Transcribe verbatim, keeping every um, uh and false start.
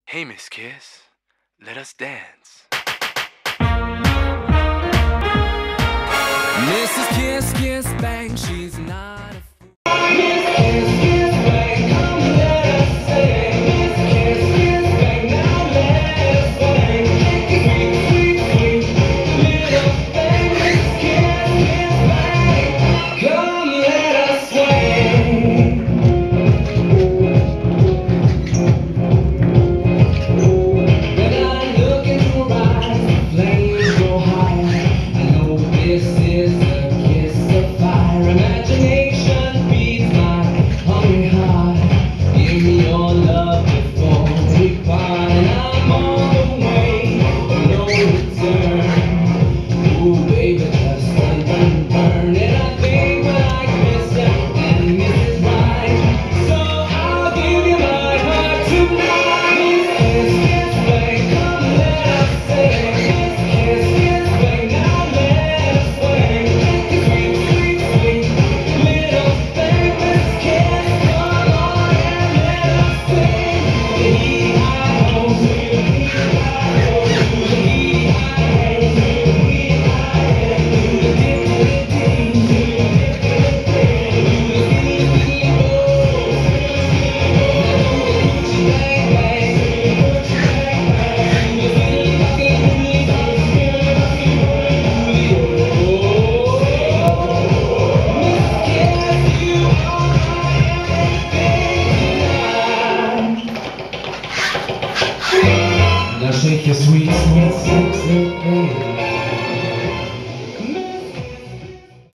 Hey, Miss Kiss, let us dance. Missus Kiss Kiss Bang, she's not a fool. Miss Kiss Kiss Bang, come let us sing. Miss Kiss Kiss Bang, now let's swing. Sweet, sweet, sweet, little thing. Miss Kiss Kiss Bang, come let us swing. When I look into her eyes, the flames go higher. I know this is a kiss of fire. Imagination feeds my hungry heart. Give me your love before we part.